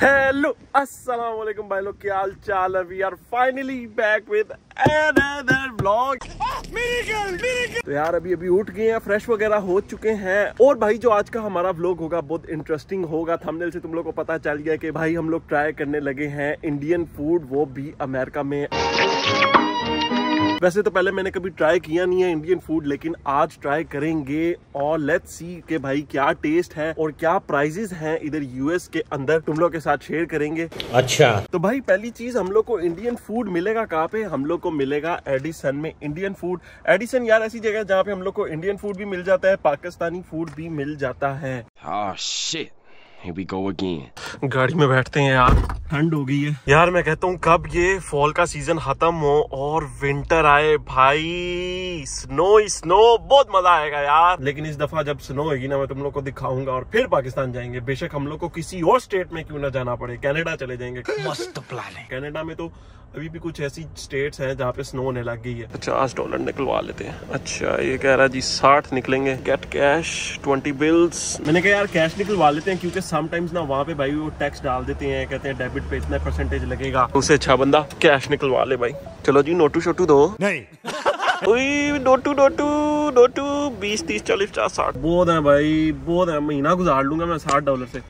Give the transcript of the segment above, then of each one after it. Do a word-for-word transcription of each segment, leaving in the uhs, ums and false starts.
Hello अस्सलाम वालेकुम भाई लोग, क्या हाल चाल है। We are finally back with another vlog. तो यार अभी अभी उठ गए हैं, फ्रेश वगैरह हो चुके हैं। और भाई जो आज का हमारा व्लॉग होगा बहुत इंटरेस्टिंग होगा। थंबनेल से तुम लोग को पता चल गया कि भाई हम लोग ट्राई करने लगे हैं इंडियन फूड, वो भी अमेरिका में। वैसे तो पहले मैंने कभी ट्राई किया नहीं है इंडियन फूड, लेकिन आज ट्राई करेंगे और लेट्स सी कि भाई क्या टेस्ट है और क्या प्राइजेस हैं इधर यूएस के अंदर, तुम लोग के साथ शेयर करेंगे। अच्छा तो भाई पहली चीज हम लोग को इंडियन फूड मिलेगा कहाँ पे? हम लोग को मिलेगा एडिसन में इंडियन फूड। एडिसन यार ऐसी जगह जहाँ पे हम लोग को इंडियन फूड भी मिल जाता है, पाकिस्तानी फूड भी मिल जाता है। oh, shit. Here we go again. गाड़ी में बैठते हैं यार, ठंड हो गई है यार। मैं कहता हूँ कब ये फॉल का सीजन खत्म हो और विंटर आए भाई, स्नो ही स्नो, बहुत मजा आएगा यार। लेकिन इस दफा जब स्नो होगी ना मैं तुम लोग को दिखाऊंगा और फिर पाकिस्तान जाएंगे। बेशक हम लोग को किसी और स्टेट में क्यों ना जाना पड़े, कनाडा चले जाएंगे। मस्त प्लान है। कनाडा में तो अभी भी कुछ ऐसी स्टेट्स हैं जहाँ पे स्नो होने लग गई है। पचास डॉलर निकलवा लेते हैं। अच्छा ये कह रहा है जी साठ निकलेंगे। Get cash twenty bills. मैंने कहा यार कैश निकलवा लेते हैं क्योंकि समटाइम्स ना वहाँ पे भाई वो टैक्स डाल देते हैं, कहते हैं डेबिट पे इतना परसेंटेज लगेगा। उससे अच्छा बंदा कैश निकलवा ले भाई। चलो जी नोटू शोटू दो। नहीं नोटू नोटू नोटू बीस तीस चालीस पचास साठ बहुत है भाई, बहुत है। महीना गुजार लूंगा मैं साठ डॉलर से।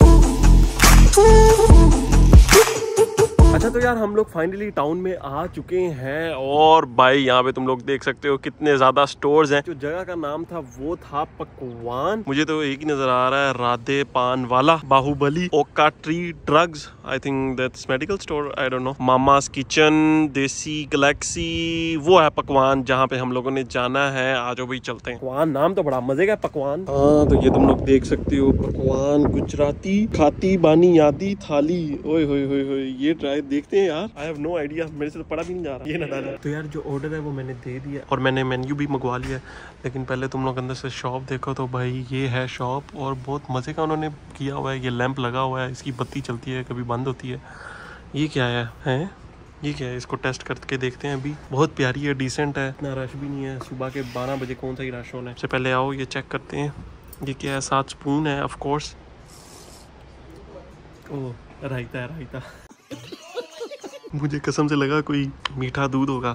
अच्छा तो यार हम लोग फाइनली टाउन में आ चुके हैं और भाई यहाँ पे तुम लोग देख सकते हो कितने ज्यादा स्टोर्स हैं। जो जगह का नाम था वो था पकवान। मुझे तो एक ही नजर आ रहा है, राधे पान वाला, Baahubali, oak tree drugs, I think that's medical store, I don't know, mama's kitchen, Desi galaxy, वो है पकवान जहाँ पे हम लोगों ने जाना है। आज भाई चलते हैं। पकवान नाम तो बड़ा मजे का पकवान। हाँ तो ये तुम लोग देख सकते हो पकवान, गुजराती खाती बानी यादी थाली। ओए होए होए होए, ये ट्राई देखते हैं यार। आई हैव नो आइडिया, मेरे से तो पढ़ा भी नहीं जा रहा। ये ना डाला। तो यार जो ऑर्डर है वो मैंने दे दिया और मैंने मेन्यू भी मंगवा लिया है। लेकिन पहले तुम लोग अंदर से शॉप देखो तो भाई ये है शॉप और बहुत मजे का उन्होंने किया हुआ है। ये लैंप लगा हुआ है, इसकी बत्ती चलती है, कभी बंद होती है। ये क्या है, है? ये क्या है? इसको टेस्ट करके देखते हैं। अभी बहुत प्यारी है, डिसेंट है, इतना रश भी नहीं है। सुबह के बारह बजे कौन सा ही रश होना है। सबसे पहले आओ ये चेक करते हैं। ये क्या है? सात स्पून है ऑफ कोर्स। ओह रायता है, रायता। मुझे कसम से लगा कोई मीठा दूध होगा।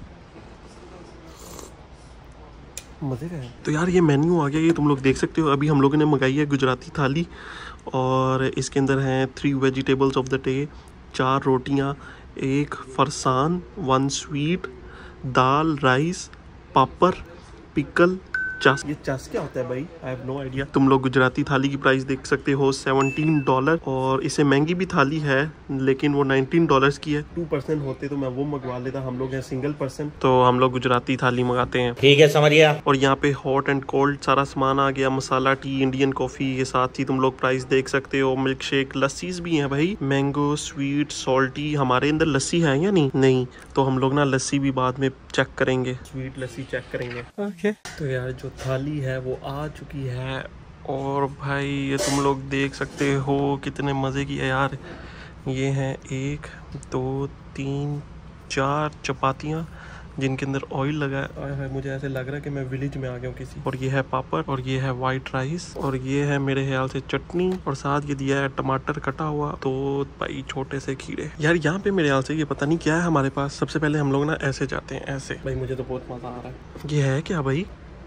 मजे का है। तो यार ये मेन्यू आ गया, ये तुम लोग देख सकते हो। अभी हम लोगों ने मंगाई है गुजराती थाली और इसके अंदर हैं three vegetables of the day, चार रोटियां, एक फरसान, one sweet, dal, rice, papad, pickle, chaas. ये चस क्या होता है भाई? I have no idea. तुम लोग गुजराती थाली की प्राइस देख सकते हो सेवनटीन डॉलर और इससे महंगी भी थाली है लेकिन वो नाइनटीन डॉलर्स की है। टू परसेंट होते तो मैं वो मंगवा लेता। हम लोग हैं सिंगल पर्सन तो हम लोग गुजराती थाली मंगाते हैं। ठीक है समझिए। और यहाँ पे हॉट एंड कोल्ड सारा सामान आ गया, मसाला टी, इंडियन कॉफी के साथ ही तुम लोग प्राइस देख सकते हो। मिल्क शेक, लस्सीज भी है भाई, मैंगो, स्वीट, सॉल्टी। हमारे अंदर लस्सी है या नहीं? नहीं तो हम लोग ना लस्सी भी बाद में चेक करेंगे, स्वीट लस्सी चेक करेंगे। ओके तो यार जो थाली है वो आ चुकी है और भाई ये तुम लोग देख सकते हो कितने मज़े की है यार। ये हैं एक दो तीन चार चपातियाँ जिनके अंदर ऑयल लगा है। मुझे ऐसे लग रहा है कि मैं विलेज में आ गया हूँ किसी। और ये है पापड़ और ये है वाइट राइस और ये है मेरे ख्याल से चटनी और साथ ये दिया है टमाटर कटा हुआ, तो भाई छोटे से खीरे। यार यहाँ पे मेरे ख्याल से ये पता नहीं क्या है हमारे पास। सबसे पहले हम लोग ना ऐसे जाते हैं, ऐसे। भाई मुझे तो बहुत मजा आ रहा है। ये है क्या भाई?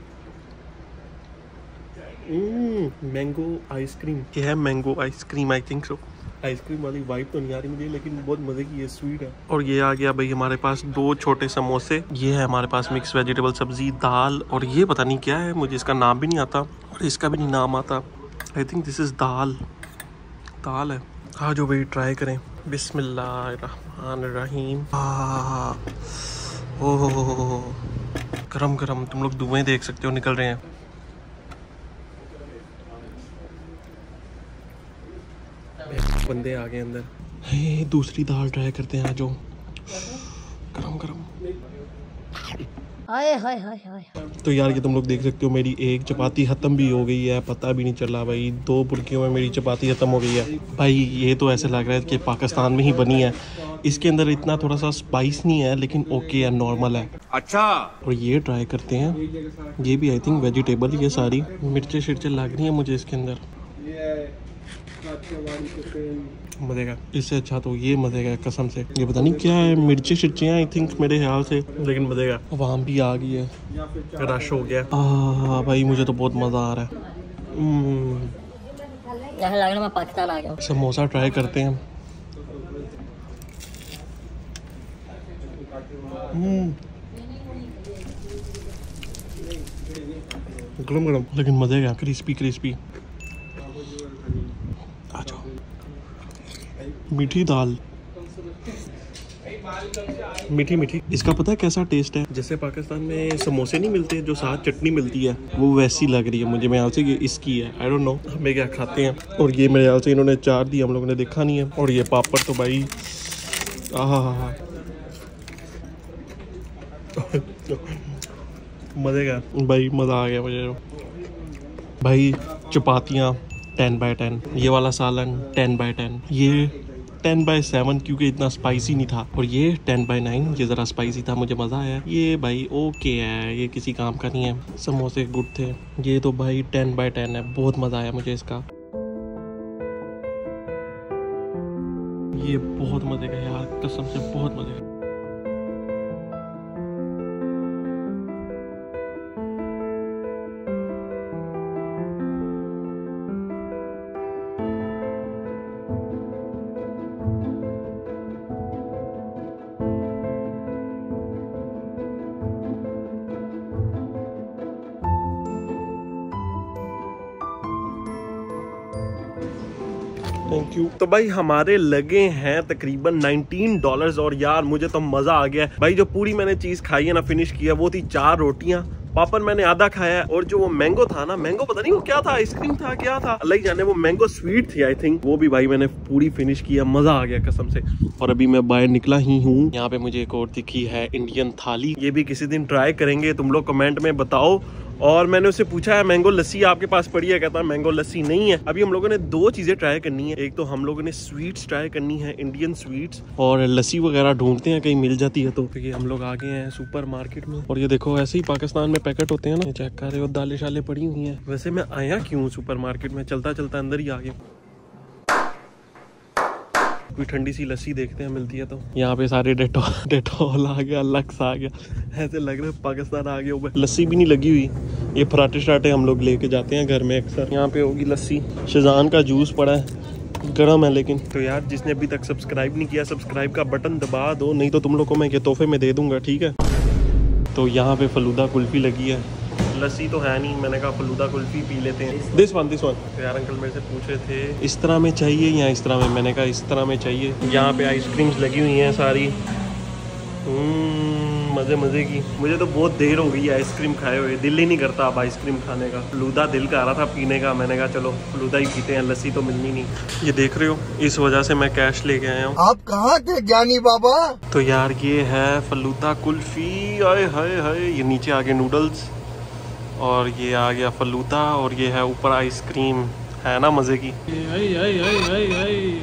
Mango ice cream. ये है mango ice cream, I think so. Ice cream वाली वाइब तो नहीं आ रही मुझे, लेकिन बहुत मजे की है, स्वीट है। और ये आ गया भाई हमारे पास दो छोटे समोसे। ये है हमारे पास मिक्स वेजिटेबल सब्जी, दाल और ये पता नहीं क्या है, मुझे इसका नाम भी नहीं आता और इसका भी नहीं नाम आता। I think this is dal, दाल है। हाँ जो भाई ट्राई करें। बिस्मिल्लाहिर्रहमानिर्रहीम। ओह गरम गरम, तुम लोग धुएं देख सकते हो निकल रहे हैं। बंदे आ गए अंदर। हे दूसरी दाल ट्राई करते हैं जो गरम गरम। हाय हाय हाय हाय। तो यार ये तुम लोग देख सकते हो मेरी एक चपाती खत्म भी हो गई है, पता भी नहीं चला भाई। दो बुर्कियों में मेरी चपाती खत्म हो गई है भाई। ये तो ऐसे लग रहा है कि पाकिस्तान में ही बनी है। इसके अंदर इतना थोड़ा सा स्पाइस नहीं है लेकिन ओके है, नॉर्मल है। अच्छा और ये ट्राई करते हैं। ये भी आई थिंक वेजिटेबल ही है सारी। मिर्चे शिर्चे लग रही है मुझे इसके अंदर। मजे का, इससे अच्छा तो ये मजे का कसम से। ये पता नहीं क्या है, मिर्ची शिर्ची आई थिंक मेरे ख्याल से, लेकिन मजे का। वहाँ भी आ गई है, रश हो गया। आ भाई मुझे तो बहुत मजा आ रहा है। लग रहा मैं पाकिस्तान आ गया। समोसा ट्राई करते हैं। गरम गरम लेकिन मजे का, क्रिस्पी क्रिस्पी। आ जाओ। मीठी दाल, मीठी मीठी। इसका पता है कैसा टेस्ट है? जैसे पाकिस्तान में समोसे नहीं मिलते जो साथ चटनी मिलती है, वो वैसी लग रही है मुझे। मेरे ख्याल से ये इसकी है, आई डोंट नो हमें क्या खाते हैं। और ये मेरे ख्याल से इन्होंने चार दी, हम लोगों ने देखा नहीं है। और ये पापड़ तो भाई आहा मजे का भाई, मजा आ गया मुझे भाई। चपातियाँ टेन बाय टेन, ये वाला सालन टेन बाय टेन, ये टेन बाय सेवन क्योंकि इतना स्पाइसी नहीं था, और ये टेन बाय नाइन, ये ज़रा स्पाइसी था, मुझे मज़ा आया। ये भाई ओके है, ये किसी काम का नहीं है। समोसे गुड थे। ये तो भाई टेन बाय टेन है, बहुत मज़ा आया मुझे इसका। ये बहुत मज़े का यार, कसम से बहुत मज़े का। Thank you. तो भाई हमारे लगे हैं तकरीबन नाइनटीन डॉलर्स, और यार मुझे तो मजा आ गया भाई। जो पूरी मैंने चीज खाई है ना, फिनिश किया, वो थी चार रोटियां, पापड़ मैंने आधा खाया, और जो वो मैंगो था ना, मैंगो पता नहीं वो क्या था, आइसक्रीम था क्या था, अल्लाह ही जाने, वो मैंगो स्वीट थी आई थिंक, वो भी भाई मैंने पूरी फिनिश किया। मजा आ गया कसम से। और अभी मैं बाहर निकला ही हूँ। यहाँ पे मुझे एक और दिखी है इंडियन थाली, ये भी किसी दिन ट्राई करेंगे, तुम लोग कमेंट में बताओ। और मैंने उससे पूछा है मैंगो लस्सी आपके पास पड़ी है, कहता है मैंगो लस्सी नहीं है। अभी हम लोगों ने दो चीजें ट्राई करनी है, एक तो हम लोगों ने स्वीट्स ट्राई करनी है, इंडियन स्वीट्स, और लस्सी वगैरह ढूंढते हैं कहीं मिल जाती है तो। ये हम लोग आ गए हैं सुपर मार्केट में, और ये देखो ऐसे ही पाकिस्तान में पैकेट होते हैं ना, चेक कर रहे हो, दालें शाले पड़ी हुई हैं। वैसे मैं आया क्यों सुपर मार्केट में, चलता चलता अंदर ही आ गया। कोई ठंडी सी लस्सी देखते हैं मिलती है तो। यहाँ पे सारे डेटॉल डेटॉल आ गया, लक्स आ गया, ऐसे लग रहा है पाकिस्तान आ गया। लस्सी भी नहीं लगी हुई, ये पराठे शराठे हम लोग लेके जाते हैं घर में अक्सर। यहाँ पे होगी लस्सी, शेज़ान का जूस पड़ा है, गर्म है लेकिन। तो यार जिसने अभी तक सब्सक्राइब नहीं किया, सब्सक्राइब का बटन दबा दो, नहीं तो तुम लोग को मैं ये तोहफे में दे दूंगा, ठीक है। तो यहाँ पे फलूदा कुल्फी लगी है, लस्सी तो है नहीं, मैंने कहा फलूदा कुल्फी पी लेते हैं। This one this one. तो यार अंकल मेरे से पूछ रहे थे इस तरह में चाहिए या इस तरह में, मैंने कहा इस तरह में चाहिए। यहाँ पे आइसक्रीम्स लगी हुई हैं सारी, मज़े मज़े की। मुझे तो बहुत देर हो गई है आइसक्रीम खाए हुए, दिल ही नहीं करता अब आइसक्रीम खाने का। फलूदा दिल का आ रहा था पीने का, मैंने कहा चलो फलूदा ही पीते हैं, लस्सी तो मिलनी नहीं। ये देख रहे हो, इस वजह से मैं कैश लेके आया हूँ। आप कहाँ थे ज्ञानी बाबा? तो यार ये है फलूदा कुल्फी, आए हाय हाय। ये नीचे आगे नूडल्स, और ये आ गया फलूदा, और ये है ऊपर आइसक्रीम, है ना मज़े की। आई आई आई आई आई।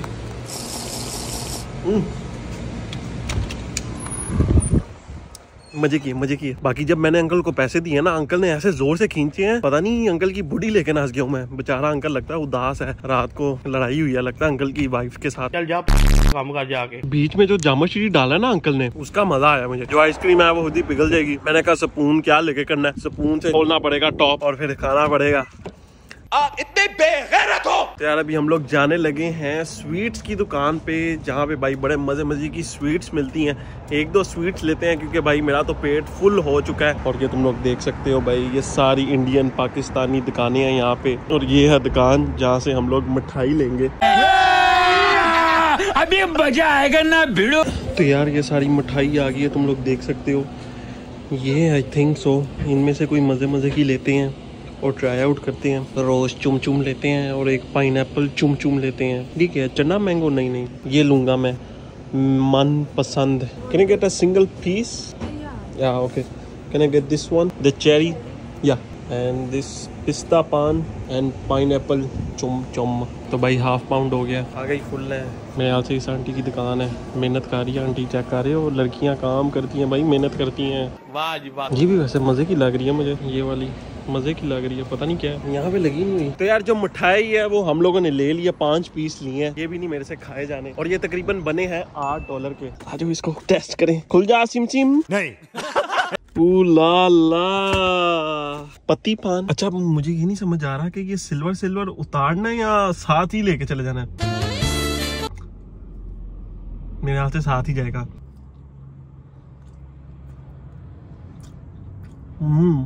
मजे किए मजे किए। बाकी जब मैंने अंकल को पैसे दिए ना, अंकल ने ऐसे जोर से खींचे हैं, पता नहीं अंकल की बुढ़ी लेके नाच गया हूँ मैं। बेचारा अंकल लगता है उदास है, रात को लड़ाई हुई है लगता है अंकल की वाइफ के साथ। चल जा काम कर जाके। बीच में जो जामुन डाला ना अंकल ने, उसका मजा आया मुझे। जो आइसक्रीम है वो खुद ही पिघल जाएगी। मैंने कहा स्पून क्या लेके करना है, स्पून से खोलना पड़ेगा टॉप और फिर खाना पड़ेगा। आप इतने बेगैरत हो। तो यार अभी हम लोग जाने लगे हैं स्वीट्स की दुकान पे, जहाँ पे भाई बड़े मजे मजे की स्वीट्स मिलती हैं। एक दो स्वीट्स लेते हैं क्योंकि भाई मेरा तो पेट फुल हो चुका है। और ये तुम लोग देख सकते हो भाई, ये सारी इंडियन पाकिस्तानी दुकानें हैं यहाँ पे, और ये है दुकान जहाँ से हम लोग मिठाई लेंगे। अभी मजा आएगा ना भिड़ो। तो यार ये सारी मिठाई आ गई है, तुम लोग देख सकते हो। ये आई थिंक सो इनमें से कोई मजे मजे की लेते हैं और ट्राई आउट करते हैं। रोज चुम चुम लेते हैं और एक पाइनएप्पल चुम चुम लेते हैं, ठीक है। चना मैंगो नहीं नहीं ये लूंगा मैं, मन पसंद। Can I get a single piece? Yeah okay, can I get this one, the cherry, yeah and this pista paan and pineapple chum चुम। तो भाई हाफ पाउंड हो गया, आ गई फुल है। मेरे यहाँ से इस आंटी की दुकान है, मेहनत कर रही है आंटी, चेक कर रहे हो। लड़कियाँ काम करती हैं भाई, मेहनत करती हैं। वाह जी वाह। ये भी वैसे मजे की लग रही है मुझे, ये वाली मजे की लग रही है, पता नहीं क्या है यहाँ पे लगी नहीं हुई। तो यार जो मिठाई है वो हम लोगों ने ले लिया, पांच पीस लिए हैं, ये भी नहीं मेरे से खाए जाने, और ये तकरीबन बने हैं आठ डॉलर के। आ जाओ इसको टेस्ट करें। खुल जा सिम सिम। नहीं ला ला पति पान। अच्छा मुझे ये नहीं समझ आ रहा कि ये सिल्वर सिल्वर उतारना है या साथ ही लेके चले जाना है। मेरे हाथ से साथ ही जाएगा। हम्म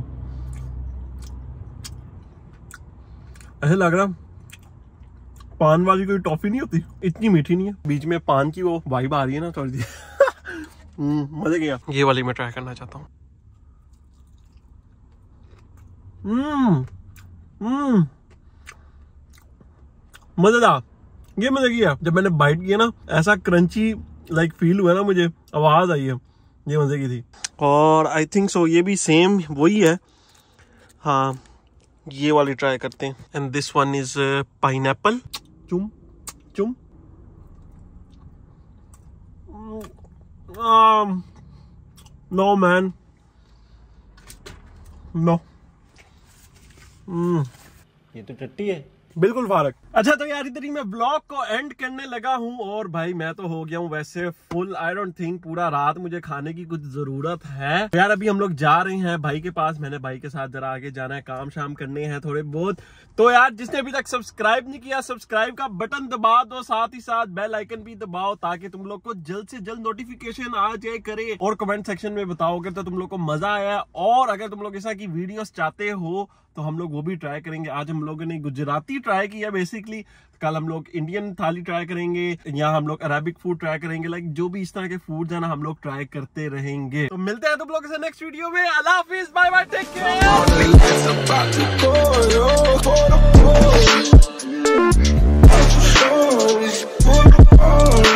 ऐसे लग रहा पान वाली कोई टॉफी नहीं होती, इतनी मीठी नहीं है, बीच में पान की वो वाइब आ रही है ना थोड़ी सी। हम्म मजे किया। ये वाली मैं ट्राई करना चाहता हूँ। हम्म हम्म मजेदार, ये मजे किया। जब मैंने बाइट किया ना ऐसा क्रंची लाइक फील हुआ ना, मुझे आवाज आई है, ये मजे की थी। और आई थिंक सो ये भी सेम वही है। हाँ ये वाली ट्राई करते हैं। And this one is pineapple. Chum chum. No man no. ये तो टट्टी है बिल्कुल फारक। अच्छा तो यार इधर ही मैं ब्लॉग को एंड करने लगा हूँ, और भाई मैं तो हो गया हूँ वैसे फुल। आई डोंट थिंक पूरा रात मुझे खाने की कुछ जरूरत है। तो यार अभी हम लोग जा रहे हैं भाई के पास, मैंने भाई के साथ जरा आगे जाना है, काम शाम करने हैं थोड़े बहुत। तो यार जिसने अभी तक सब्सक्राइब नहीं किया, सब्सक्राइब का बटन दबा दो, साथ ही साथ बेल आइकन भी दबाओ, ताकि तुम लोग को जल्द से जल्द नोटिफिकेशन आ जाए करे। और कमेंट सेक्शन में बताओगे तो तुम लोग को मजा आया, और अगर तुम लोग ऐसा की वीडियोस चाहते हो तो हम लोग वो भी ट्राई करेंगे। आज हम लोगों ने गुजराती ट्राई किया बेसिकली, कल हम लोग इंडियन थाली ट्राई करेंगे, यहाँ हम लोग अरेबिक फूड ट्राई करेंगे। लाइक जो भी इस तरह के फूड है ना हम लोग ट्राई करते रहेंगे। तो मिलते हैं तुम लोगों से नेक्स्ट वीडियो में। अल्लाह हाफिज, बाय बाय, टेक केयर।